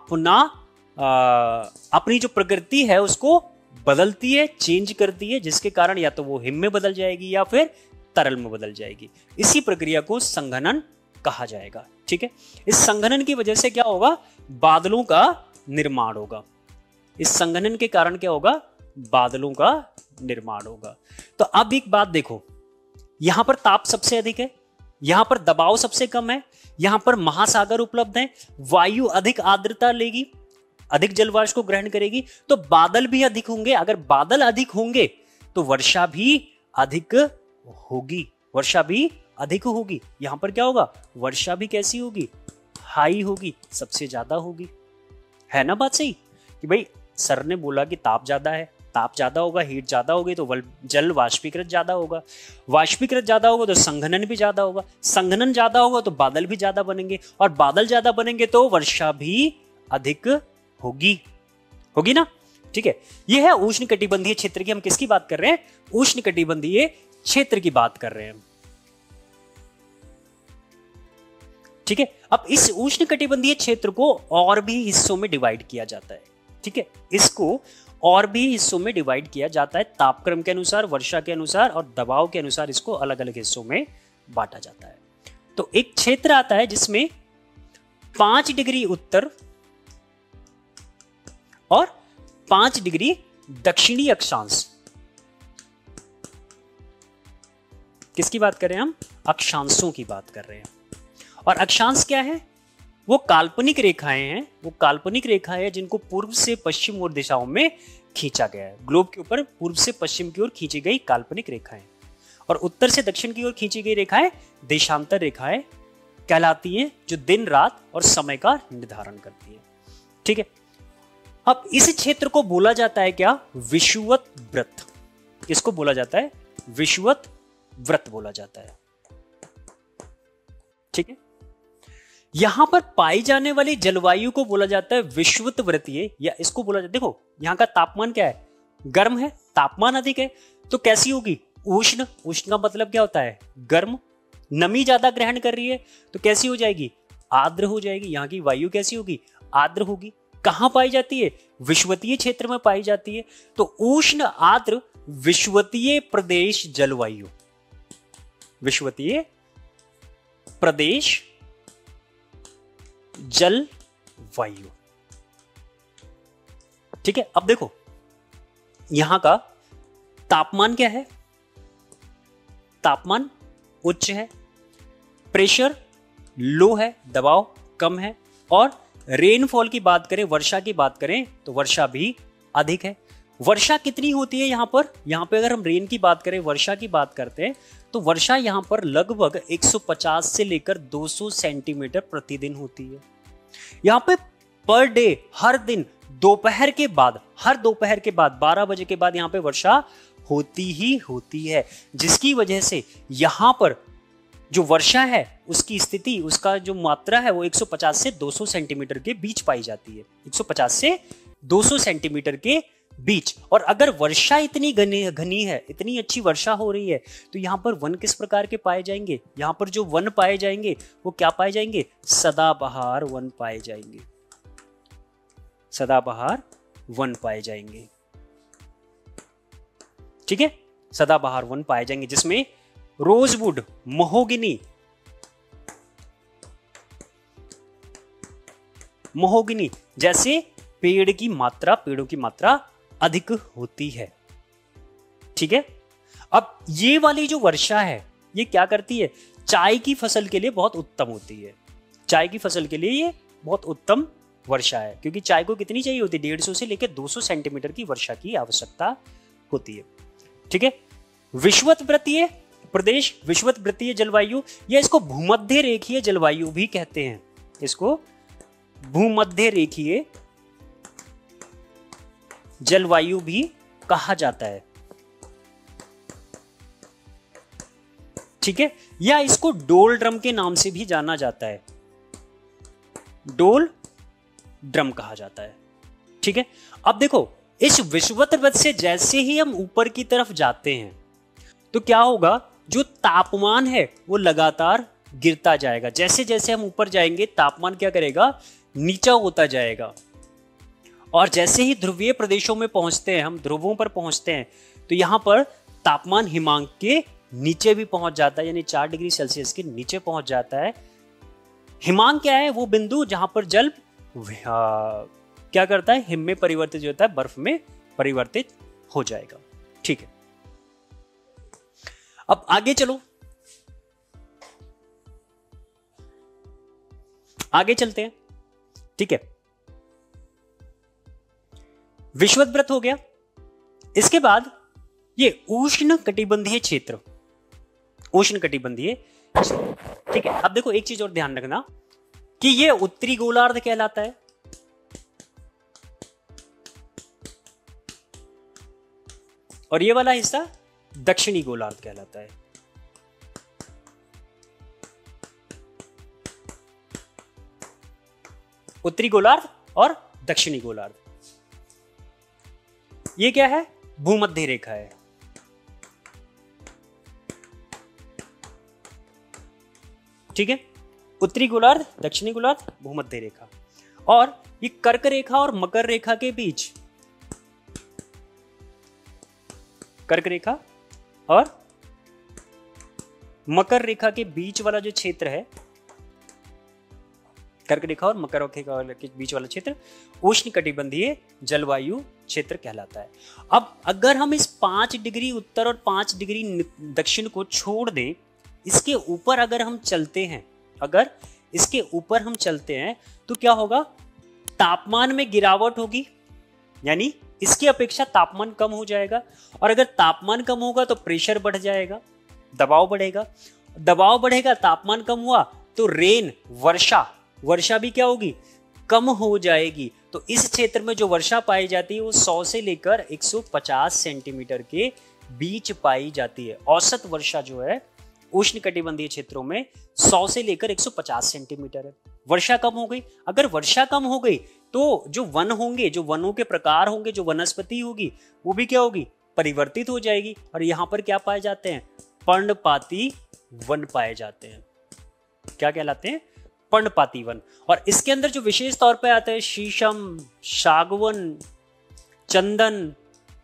अपनी जो प्रकृति है उसको बदलती है, चेंज करती है, जिसके कारण या तो वो हिम में बदल जाएगी या फिर तरल में बदल जाएगी। इसी प्रक्रिया को संघनन कहा जाएगा, ठीक है। इस संघनन की वजह से क्या होगा? बादलों का निर्माण होगा। इस संघनन के कारण क्या होगा? बादलों का निर्माण होगा। तो अब एक बात देखो, यहां पर ताप सबसे अधिक है, यहां पर दबाव सबसे कम है, यहां पर महासागर उपलब्ध है, वायु अधिक आर्द्रता लेगी, अधिक जलवाष्प को ग्रहण करेगी, तो बादल भी अधिक होंगे। अगर बादल अधिक होंगे तो वर्षा भी अधिक होगी, वर्षा भी अधिक होगी। यहां पर क्या होगा? वर्षा भी कैसी होगी? हाई होगी, सबसे ज्यादा होगी। है ना बात सही? कि भाई सर ने बोला कि ताप ज्यादा है, ताप ज्यादा होगा, हीट ज्यादा होगी तो जल वाष्पीकृत ज्यादा होगा, वाष्पीकृत ज्यादा होगा तो संघनन भी ज्यादा होगा, संघनन ज्यादा होगा तो बादल भी ज्यादा बनेंगे, और बादल ज्यादा बनेंगे तो वर्षा भी अधिक होगी, होगी ना? ठीक है। यह है उष्ण कटिबंधीय क्षेत्र की, हम किसकी बात कर रहे हैं? उष्ण कटिबंधीय क्षेत्र की बात कर रहे हैं, ठीक है। अब इस उष्ण कटिबंधीय क्षेत्र को और भी हिस्सों में डिवाइड किया जाता है, ठीक है। इसको और भी हिस्सों में डिवाइड किया जाता है, तापक्रम के अनुसार, वर्षा के अनुसार और दबाव के अनुसार इसको अलग अलग हिस्सों में बांटा जाता है। तो एक क्षेत्र आता है जिसमें 5 डिग्री उत्तर और 5 डिग्री दक्षिणी अक्षांश, किसकी बात कर रहे हैं हम? अक्षांशों की बात कर रहे हैं। और अक्षांश क्या है? वो काल्पनिक रेखाएं हैं, वो काल्पनिक रेखाएं जिनको पूर्व से पश्चिम और दिशाओं में खींचा गया है। ग्लोब के ऊपर पूर्व से पश्चिम की ओर खींची गई काल्पनिक रेखाएं, और उत्तर से दक्षिण की ओर खींची गई रेखाएं देशांतर रेखाएं कहलाती हैं, जो दिन रात और समय का निर्धारण करती है, ठीक है। अब इस क्षेत्र को बोला जाता है क्या? विषुवत वृत्त। इसको बोला जाता है विषुवत वृत्त बोला जाता है, ठीक है। यहां पर पाई जाने वाली जलवायु को बोला जाता है विषुवत वृत्तीय, या इसको बोला जाता है, देखो यहां का तापमान क्या है? गर्म है, तापमान अधिक है, तो कैसी होगी? उष्ण। उष्ण का मतलब क्या होता है? गर्म। नमी ज्यादा ग्रहण कर रही है तो कैसी हो जाएगी? आर्द्र हो जाएगी। यहां की वायु कैसी होगी? आर्द्र होगी। कहां पाई जाती है? विषुवतीय क्षेत्र में पाई जाती है। तो उष्ण आर्द्र विषुवतीय प्रदेश जलवायु, विषुवतीय प्रदेश जल वायु, ठीक है। अब देखो यहां का तापमान क्या है? तापमान उच्च है, प्रेशर लो है, दबाव कम है, और रेनफॉल की बात करें, वर्षा की बात करें तो वर्षा भी अधिक है। वर्षा कितनी होती है यहां पर? यहां पे अगर हम रेन की बात करें, वर्षा की बात करते हैं, तो वर्षा यहां पर लगभग 150 से लेकर 200 सेंटीमीटर प्रतिदिन होती है। यहां पे पर डे, हर दिन दोपहर के बाद, हर दोपहर के बाद 12 बजे के बाद यहां पे वर्षा होती ही होती है, जिसकी वजह से यहां पर जो वर्षा है उसकी स्थिति, उसका जो मात्रा है वो 150 से 200 सेंटीमीटर के बीच पाई जाती है, 150 से 200 सेंटीमीटर के बीच। और अगर वर्षा इतनी घनी है, इतनी अच्छी वर्षा हो रही है, तो यहां पर वन किस प्रकार के पाए जाएंगे? यहां पर जो वन पाए जाएंगे वो क्या पाए जाएंगे? सदाबहार वन पाए जाएंगे, सदाबहार वन पाए जाएंगे, ठीक है, सदाबहार वन पाए जाएंगे जिसमें रोजवुड, महोगनी जैसे पेड़ों की मात्रा अधिक होती है। ठीक है, अब ये वाली जो वर्षा है ये क्या करती है, चाय की फसल के लिए बहुत उत्तम होती है। चाय की फसल के लिए ये बहुत उत्तम वर्षा है, क्योंकि चाय को कितनी चाहिए होती है, 150 से लेकर 200 सेंटीमीटर की वर्षा की आवश्यकता होती है। ठीक है, विषुवतवृत्तीय प्रदेश, विषुवतवृत्तीय जलवायु, या इसको भूमध्य रेखीय जलवायु भी कहते हैं। इसको भूमध्य रेखीय जलवायु भी कहा जाता है। ठीक है, या इसको डोल ड्रम के नाम से भी जाना जाता है, डोल ड्रम कहा जाता है। ठीक है, अब देखो इस विषुवत से जैसे ही हम ऊपर की तरफ जाते हैं तो क्या होगा, जो तापमान है वो लगातार गिरता जाएगा। जैसे जैसे हम ऊपर जाएंगे तापमान क्या करेगा, नीचा होता जाएगा। और जैसे ही ध्रुवीय प्रदेशों में पहुंचते हैं, हम ध्रुवों पर पहुंचते हैं, तो यहां पर तापमान हिमांक के नीचे भी पहुंच जाता है, यानी 4 डिग्री सेल्सियस के नीचे पहुंच जाता है। हिमांक क्या है, वो बिंदु जहां पर जल क्या करता है, हिम में परिवर्तित होता है, बर्फ में परिवर्तित हो जाएगा। ठीक है, अब आगे चलो, आगे चलते हैं। ठीक है, विषुवत हो गया। इसके बाद ये उष्ण कटिबंधीय क्षेत्र, उष्ण कटिबंधीय, ठीक है। अब देखो एक चीज और ध्यान रखना कि ये उत्तरी गोलार्ध कहलाता है, और ये वाला हिस्सा दक्षिणी गोलार्ध कहलाता है। उत्तरी गोलार्ध और दक्षिणी गोलार्ध, ये क्या है, भूमध्य रेखा है। ठीक है, उत्तरी गोलार्ध, दक्षिणी गोलार्ध, भूमध्य रेखा। और ये कर्क रेखा और मकर रेखा के बीच, कर्क रेखा और मकर रेखा के बीच वाला जो क्षेत्र है, कर्क रेखा और मकर रेखा के बीच वाला क्षेत्र उष्ण कटिबंधीय जलवायु क्षेत्र कहलाता है। अब अगर हम इस 5 डिग्री उत्तर और 5 डिग्री दक्षिण को छोड़ दें, इसके ऊपर अगर हम चलते हैं, अगर इसके ऊपर हम चलते हैं तो क्या होगा, तापमान में गिरावट होगी, यानी इसकी अपेक्षा तापमान कम हो जाएगा। और अगर तापमान कम होगा तो प्रेशर बढ़ जाएगा, दबाव बढ़ेगा, दबाव बढ़ेगा, तापमान कम हुआ तो रेन, वर्षा भी क्या होगी, कम हो जाएगी। तो इस क्षेत्र में जो वर्षा पाई जाती है वो 100 से लेकर 150 सेंटीमीटर के बीच पाई जाती है। औसत वर्षा जो है उष्ण कटिबंधीय क्षेत्रों में 100 से लेकर 150 सेंटीमीटर है। वर्षा कम हो गई, अगर वर्षा कम हो गई तो जो वन होंगे, जो वनों के प्रकार होंगे, जो वनस्पति होगी वो भी क्या होगी, परिवर्तित हो जाएगी। और यहाँ पर क्या पाए जाते हैं, पर्णपाती वन पाए जाते हैं। क्या कहलाते हैं, पर्णपाती वन। और इसके अंदर जो विशेष तौर पे आते हैं शीशम, सागवन, चंदन,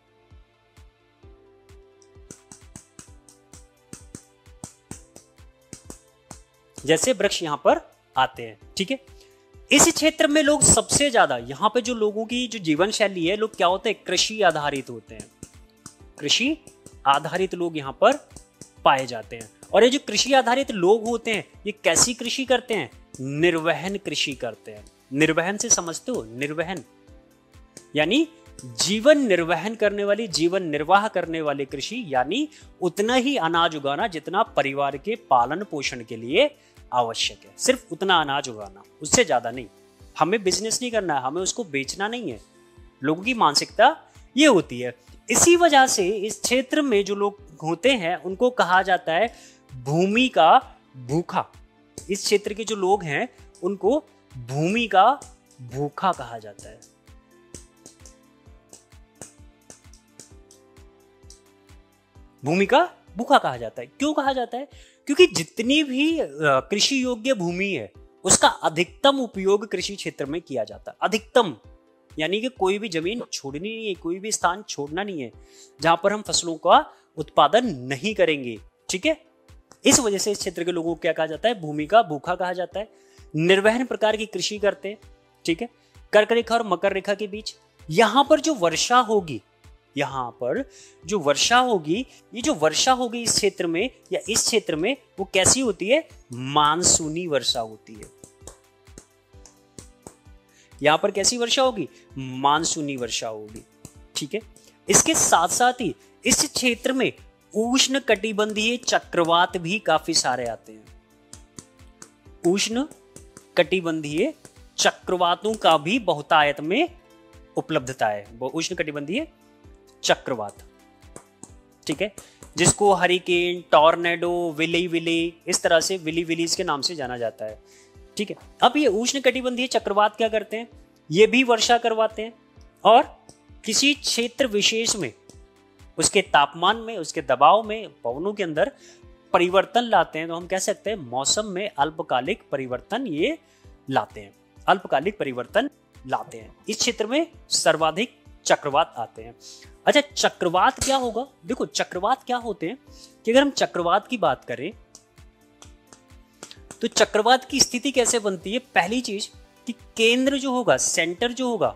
जैसे वृक्ष यहां पर आते हैं। ठीक है, इस क्षेत्र में लोग सबसे ज्यादा, यहां पे जो लोगों की जो जीवन शैली है, लोग क्या होते हैं, कृषि आधारित होते हैं। कृषि आधारित लोग यहां पर पाए जाते हैं। और ये जो कृषि आधारित लोग होते हैं, ये कैसी कृषि करते हैं, निर्वहन कृषि करते हैं। निर्वहन से समझते हो, निर्वहन यानी जीवन निर्वहन करने वाली, जीवन निर्वाह करने वाली कृषि, यानी उतना ही अनाज उगाना जितना परिवार के पालन पोषण के लिए आवश्यक है। सिर्फ उतना अनाज उगाना, उससे ज्यादा नहीं। हमें बिजनेस नहीं करना है, हमें उसको बेचना नहीं है। लोगों की मानसिकता ये होती है। इसी वजह से इस क्षेत्र में जो लोग होते हैं उनको कहा जाता है भूमि का भूखा। इस क्षेत्र के जो लोग हैं उनको भूमि का भूखा कहा जाता है। भूमि का भूखा कहा जाता है। क्यों कहा जाता है, क्योंकि जितनी भी कृषि योग्य भूमि है उसका अधिकतम उपयोग कृषि क्षेत्र में किया जाता है। अधिकतम यानी कि कोई भी जमीन छोड़नी नहीं है, कोई भी स्थान छोड़ना नहीं है जहां पर हम फसलों का उत्पादन नहीं करेंगे। ठीक है, इस वजह से इस क्षेत्र के लोगों को क्या कहा जाता है, भूमि का भूखा कहा जाता है। निर्वहन प्रकार की कृषि करते हैं। ठीक है, कर्क रेखा और मकर रेखा के बीच यहां पर जो वर्षा होगी, यहां पर जो वर्षा होगी, ये जो वर्षा होगी इस क्षेत्र में या इस क्षेत्र में, वो कैसी होती है, मानसूनी वर्षा होती है। यहां पर कैसी वर्षा होगी, मानसूनी वर्षा होगी। ठीक है, इसके साथ साथ ही इस क्षेत्र में उष्ण कटिबंधीय चक्रवात भी काफी सारे आते हैं। उष्ण कटिबंधीय चक्रवातों का भी बहुतायत में उपलब्धता है, उष्ण कटिबंधीय चक्रवात। ठीक है, जिसको हरिकेन, टॉर्नेडो, विली विली, इस तरह से विली विलीज के नाम से जाना जाता है। ठीक है, अब ये उष्ण कटिबंधीय चक्रवात क्या करते हैं, ये भी वर्षा करवाते हैं और किसी क्षेत्र विशेष में उसके तापमान में, उसके दबाव में, पवनों के अंदर परिवर्तन लाते हैं। तो हम कह सकते हैं मौसम में अल्पकालिक परिवर्तन ये लाते हैं, अल्पकालिक परिवर्तन लाते हैं। इस क्षेत्र में सर्वाधिक चक्रवात आते हैं। अच्छा, चक्रवात क्या होगा, देखो चक्रवात क्या होते हैं कि अगर हम चक्रवात की बात करें तो चक्रवात की स्थिति कैसे बनती है, पहली चीज कि केंद्र जो होगा, सेंटर जो होगा,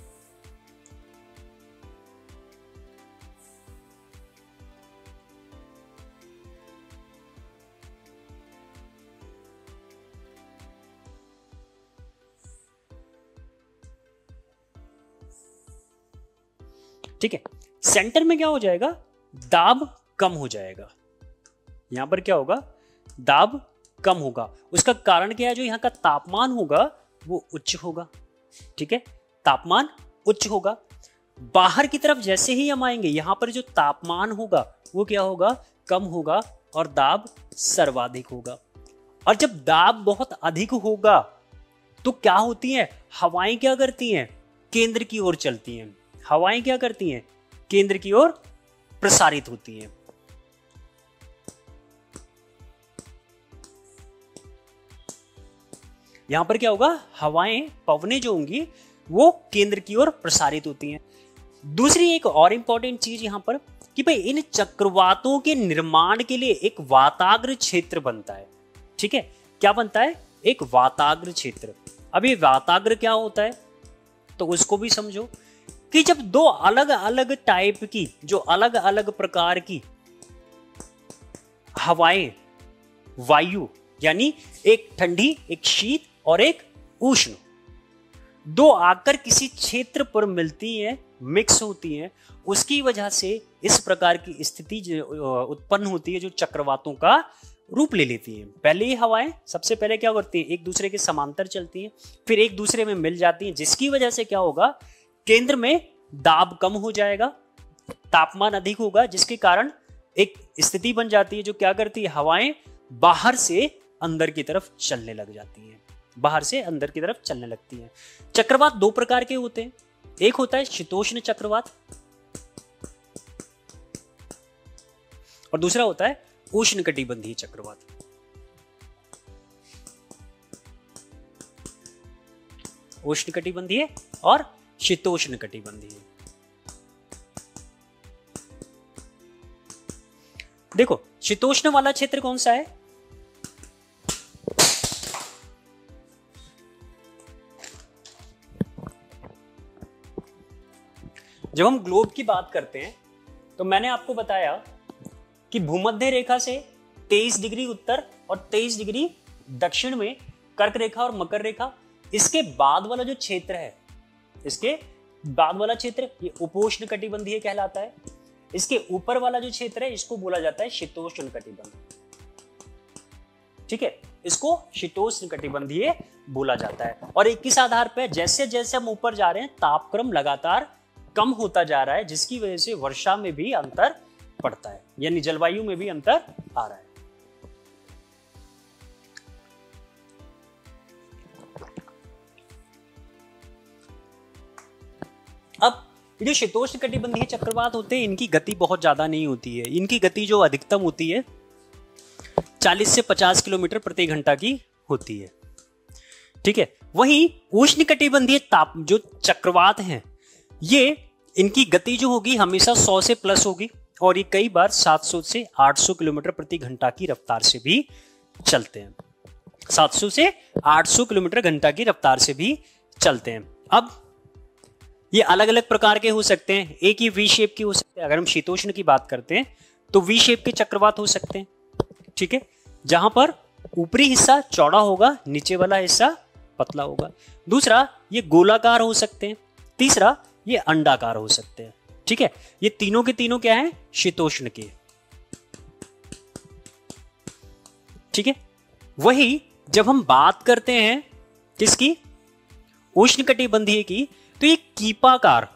ठीक है, सेंटर में क्या हो जाएगा, दाब कम हो जाएगा। यहां पर क्या होगा, दाब कम होगा। उसका कारण क्या है, जो यहां का तापमान होगा वो उच्च होगा। ठीक है, तापमान उच्च होगा। बाहर की तरफ जैसे ही हम आएंगे, यहां पर जो तापमान होगा वो क्या होगा, कम होगा और दाब सर्वाधिक होगा। और जब दाब बहुत अधिक होगा तो क्या होती है, हवाएं क्या करती हैं, केंद्र की ओर चलती हैं। हवाएं क्या करती हैं, केंद्र की ओर प्रसारित होती हैं। यहां पर क्या होगा, हवाएं, पवनें जो होंगी वो केंद्र की ओर प्रसारित होती हैं। दूसरी एक और इंपॉर्टेंट चीज यहां पर कि भाई इन चक्रवातों के निर्माण के लिए एक वाताग्र क्षेत्र बनता है। ठीक है, क्या बनता है, एक वाताग्र क्षेत्र। अब ये वाताग्र क्या होता है तो उसको भी समझो कि जब दो अलग अलग टाइप की, जो अलग अलग प्रकार की हवाएं, वायु, यानी एक ठंडी, एक शीत और एक उष्ण, दो आकर किसी क्षेत्र पर मिलती हैं, मिक्स होती हैं, उसकी वजह से इस प्रकार की स्थिति उत्पन्न होती है जो चक्रवातों का रूप ले लेती हैं। पहले ये हवाएं सबसे पहले क्या करती हैं, एक दूसरे के समांतर चलती हैं, फिर एक दूसरे में मिल जाती हैं, जिसकी वजह से क्या होगा, केंद्र में दाब कम हो जाएगा, तापमान अधिक होगा, जिसके कारण एक स्थिति बन जाती है जो क्या करती है, हवाएं बाहर से अंदर की तरफ चलने लग जाती हैं, बाहर से अंदर की तरफ चलने लगती हैं। चक्रवात दो प्रकार के होते हैं, एक होता है शीतोष्ण चक्रवात और दूसरा होता है उष्णकटिबंधीय चक्रवात। उष्णकटिबंधीय और शीतोष्ण कटिबंधीय। देखो शीतोष्ण वाला क्षेत्र कौन सा है, जब हम ग्लोब की बात करते हैं तो मैंने आपको बताया कि भूमध्य रेखा से 23 डिग्री उत्तर और 23 डिग्री दक्षिण में कर्क रेखा और मकर रेखा, इसके बाद वाला जो क्षेत्र है, इसके बाद वाला क्षेत्र ये उपोष्ण कटिबंधीय कहलाता है। इसके ऊपर वाला जो क्षेत्र है इसको बोला जाता है शीतोष्ण कटिबंध। ठीक है, इसको शीतोष्ण कटिबंधीय बोला जाता है। और एक किस आधार पर, जैसे जैसे हम ऊपर जा रहे हैं तापक्रम लगातार कम होता जा रहा है, जिसकी वजह से वर्षा में भी अंतर पड़ता है, यानी जलवायु में भी अंतर आ रहा है। अब जो शीतोष्ण कटिबंधीय चक्रवात होते हैं इनकी गति बहुत ज्यादा नहीं होती है, इनकी गति जो अधिकतम होती है 40 से 50 किलोमीटर प्रति घंटा की होती है। ठीक है। वहीं उष्णकटिबंधीय ताप जो चक्रवात हैं, ये इनकी गति जो होगी हमेशा 100 से प्लस होगी और ये कई बार 700 से 800 किलोमीटर प्रति घंटा की रफ्तार से भी चलते हैं। 700 से 800 किलोमीटर घंटा की रफ्तार से भी चलते हैं। अब ये अलग अलग प्रकार के हो सकते हैं, एक ही वी शेप के हो सकते हैं। अगर हम शीतोष्ण की बात करते हैं तो वी शेप के चक्रवात हो सकते हैं, ठीक है, जहां पर ऊपरी हिस्सा चौड़ा होगा, नीचे वाला हिस्सा पतला होगा। दूसरा, ये गोलाकार हो सकते हैं। तीसरा, ये अंडाकार हो सकते हैं, ठीक है। ये तीनों के तीनों क्या है, शीतोष्ण के, ठीक है। वही जब हम बात करते हैं किसकी, उष्णकटिबंधीय की, तो ये कीपाकार,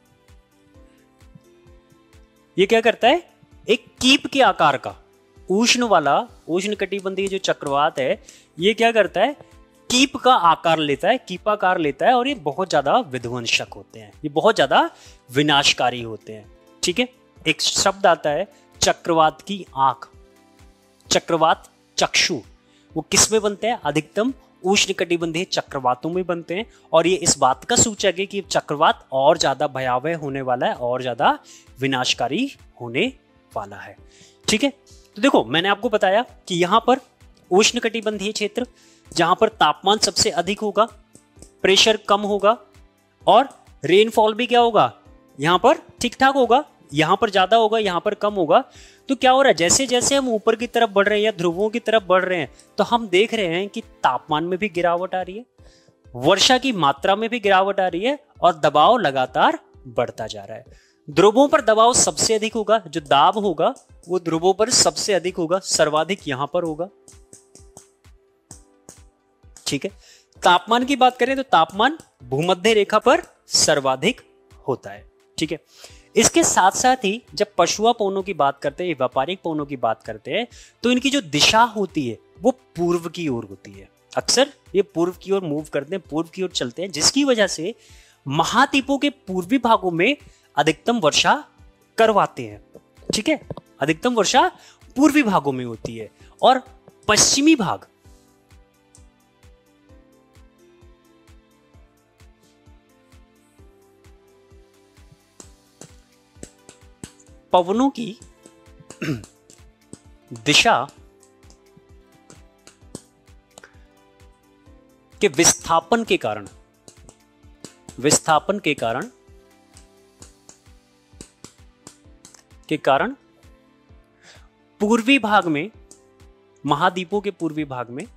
ये क्या करता है, एक कीप के आकार का उष्ण वाला उष्णकटिबंधीय जो चक्रवात है, ये क्या करता है, कीप का आकार लेता है, कीपाकार लेता है और ये बहुत ज्यादा विध्वंसक होते हैं, ये बहुत ज्यादा विनाशकारी होते हैं, ठीक है। एक शब्द आता है चक्रवात की आंख, चक्रवात चक्षु, वो किस में बनते हैं, अधिकतम उष्णकटिबंधीय चक्रवातों में बनते हैं और ये इस बात का सूचक है कि चक्रवात और ज्यादा भयावह होने वाला है और ज्यादा विनाशकारी होने वाला है, ठीक है। तो देखो, मैंने आपको बताया कि यहां पर उष्णकटिबंधीय क्षेत्र जहां पर तापमान सबसे अधिक होगा, प्रेशर कम होगा और रेनफॉल भी क्या होगा, यहां पर ठीक ठाक होगा, यहां पर ज्यादा होगा, यहां पर कम होगा। तो क्या हो रहा है, जैसे जैसे हम ऊपर की तरफ बढ़ रहे हैं या ध्रुवों की तरफ बढ़ रहे हैं, तो हम देख रहे हैं कि तापमान में भी गिरावट आ रही है, वर्षा की मात्रा में भी गिरावट आ रही है और दबाव लगातार बढ़ता जा रहा है। ध्रुवों पर दबाव सबसे अधिक होगा, जो दाब होगा वो ध्रुवों पर सबसे अधिक होगा, सर्वाधिक यहां पर होगा, ठीक है। तापमान की बात करें तो तापमान भूमध्य रेखा पर सर्वाधिक होता है, ठीक है। इसके साथ साथ ही जब पशुआ पवनों की बात करते हैं, व्यापारिक पवनों की बात करते हैं, तो इनकी जो दिशा होती है वो पूर्व की ओर होती है। अक्सर ये पूर्व की ओर मूव करते हैं, पूर्व की ओर चलते हैं, जिसकी वजह से महाद्वीपों के पूर्वी भागों में अधिकतम वर्षा करवाते हैं, ठीक है। अधिकतम वर्षा पूर्वी भागों में होती है और पश्चिमी भाग पवनों की दिशा के विस्थापन के कारण पूर्वी भाग में, महाद्वीपों के पूर्वी भाग में,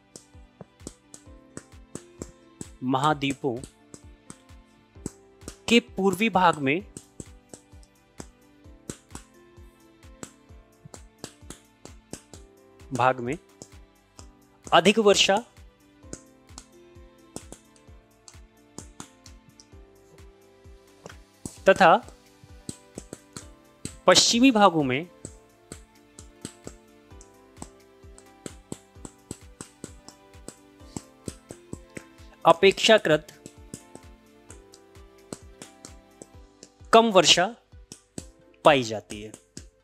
महाद्वीपों के पूर्वी भाग में अधिक वर्षा तथा पश्चिमी भागों में अपेक्षाकृत कम वर्षा पाई जाती है।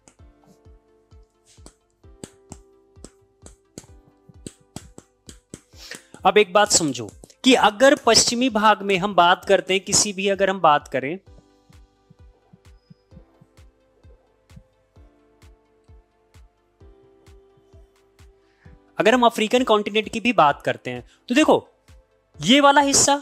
अब एक बात समझो कि अगर पश्चिमी भाग में हम बात करते हैं, किसी भी अगर हम बात करें, अगर हम अफ्रीकन कॉन्टिनेंट की भी बात करते हैं, तो देखो ये वाला हिस्सा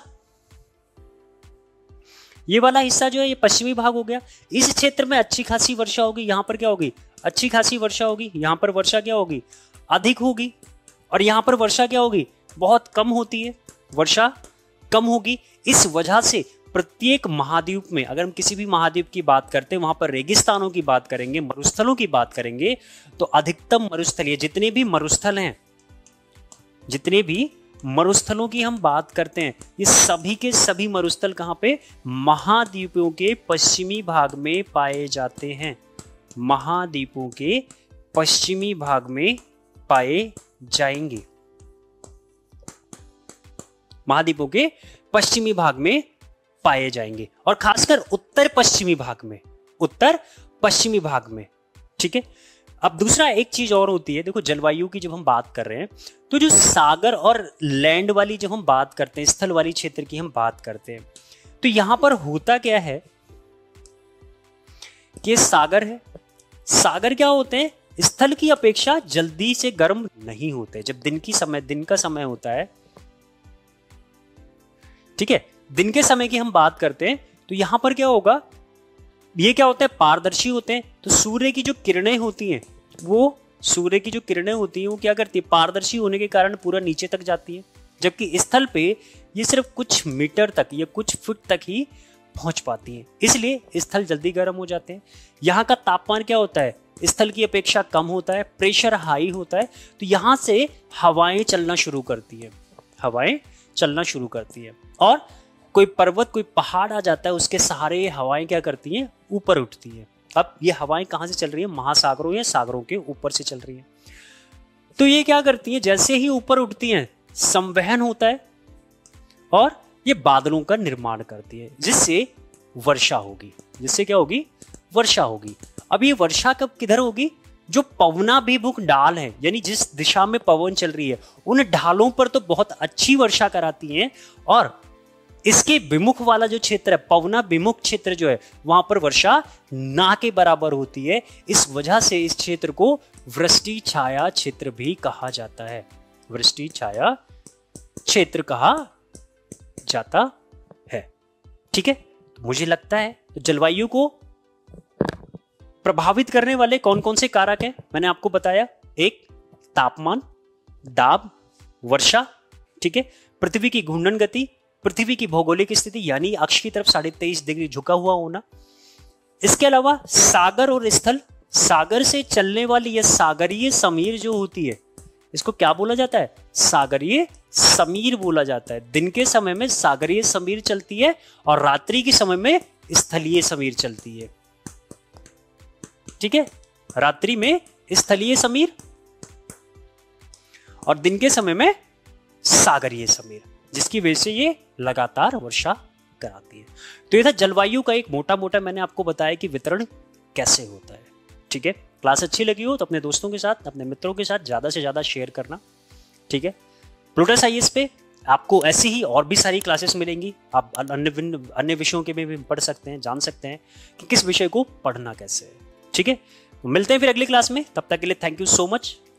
जो है ये पश्चिमी भाग हो गया। इस क्षेत्र में अच्छी खासी वर्षा होगी, यहां पर क्या होगी, अच्छी खासी वर्षा होगी, यहां पर वर्षा क्या होगी, अधिक होगी, और यहां पर वर्षा क्या होगी, बहुत कम होती है, वर्षा कम होगी। इस वजह से प्रत्येक महाद्वीप में, अगर हम किसी भी महाद्वीप की बात करते हैं, वहां पर रेगिस्तानों की बात करेंगे, मरुस्थलों की बात करेंगे, तो अधिकतम मरुस्थलीय जितने भी मरुस्थल हैं, जितने भी मरुस्थलों की हम बात करते हैं, ये सभी के सभी मरुस्थल कहां पे, महाद्वीपों के पश्चिमी भाग में पाए जाते हैं, महाद्वीपों के पश्चिमी भाग में पाए जाएंगे, महाद्वीपों के पश्चिमी भाग में पाए जाएंगे, और खासकर उत्तर पश्चिमी भाग में, ठीक है। अब दूसरा एक चीज और होती है, देखो जलवायु की जब हम बात कर रहे हैं तो जो सागर और लैंड वाली जब हम बात करते हैं, स्थल वाली क्षेत्र की हम बात करते हैं, तो यहां पर होता क्या है कि सागर है, सागर क्या होते हैं, स्थल की अपेक्षा जल्दी से गर्म नहीं होते। जब दिन का समय होता है, ठीक है, दिन के समय की हम बात करते हैं तो यहां पर क्या होगा, ये क्या होता है, पारदर्शी होते हैं। तो सूर्य की जो किरणें होती हैं वो क्या करती है, पारदर्शी होने के कारण पूरा नीचे तक जाती है, जबकि स्थल पे ये सिर्फ कुछ मीटर तक या कुछ फुट तक ही पहुंच पाती है, इसलिए स्थल जल्दी गर्म हो जाते हैं। यहाँ का तापमान क्या होता है, स्थल की अपेक्षा कम होता है, प्रेशर हाई होता है, तो यहाँ से हवाएं चलना शुरू करती है और कोई पर्वत, कोई पहाड़ आ जाता है, उसके सहारे हवाएं क्या करती हैं, ऊपर उठती हैं। अब ये हवाएं कहाँ से चल रही है, महासागरों या सागरों के ऊपर से चल रही है। तो ये क्या करती हैं, जैसे ही ऊपर उठती हैं संवहन होता है और ये बादलों का निर्माण करती है, जिससे वर्षा होगी। अब ये वर्षा कब किधर होगी, जो पवनाभिमुख ढाल है, यानी जिस दिशा में पवन चल रही है उन ढालों पर तो बहुत अच्छी वर्षा कराती हैं, और इसके विमुख वाला जो क्षेत्र है, पवनाभिमुख क्षेत्र जो है, वहां पर वर्षा ना के बराबर होती है। इस वजह से इस क्षेत्र को वृष्टि छाया क्षेत्र भी कहा जाता है, वृष्टि छाया क्षेत्र कहा जाता है। ठीक है, तो मुझे लगता है तो जलवायु को प्रभावित करने वाले कौन कौन से कारक हैं, मैंने आपको बताया। एक, तापमान, दाब, वर्षा, ठीक है, पृथ्वी की घूर्णन गति, पृथ्वी की भौगोलिक स्थिति यानी अक्ष की तरफ 23.5 डिग्री झुका हुआ होना। इसके अलावा सागर और स्थल, सागर से चलने वाली यह सागरीय समीर जो होती है, इसको क्या बोला जाता है, सागरीय समीर बोला जाता है। दिन के समय में सागरीय समीर चलती है और रात्रि के समय में स्थलीय समीर चलती है। ठीक है, रात्रि में स्थलीय समीर और दिन के समय में सागरीय समीर, जिसकी वजह से ये लगातार वर्षा कराती है। तो ये था जलवायु का एक मोटा मैंने आपको बताया कि वितरण कैसे होता है। ठीक है, क्लास अच्छी लगी हो तो अपने दोस्तों के साथ, अपने मित्रों के साथ ज्यादा से ज्यादा शेयर करना। ठीक है, प्लूटस आईएएस पे आपको ऐसी ही और भी सारी क्लासेस मिलेंगी। आप अन्य विषयों के भी पढ़ सकते हैं, जान सकते हैं कि किस विषय को पढ़ना कैसे है। ठीक है, मिलते हैं फिर अगली क्लास में, तब तक के लिए थैंक यू सो मच।